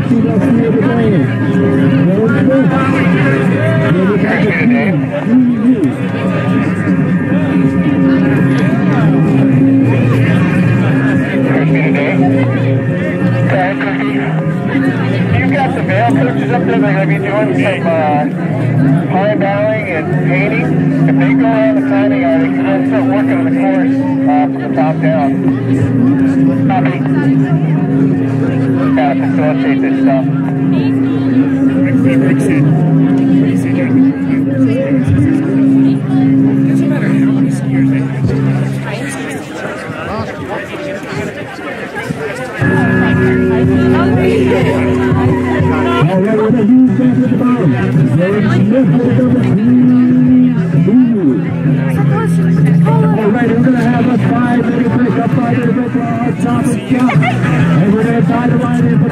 You've got the male coaches up there that are going to be doing some high bowing and painting. If they go around the timing on it, because they'll start working on the course from the top down. Copy. Got to facilitate this stuff. Doesn't matter how many skiers they have. Alright, we're going to have a 5-minute break up by the top of the count. And we're going to tie the line in.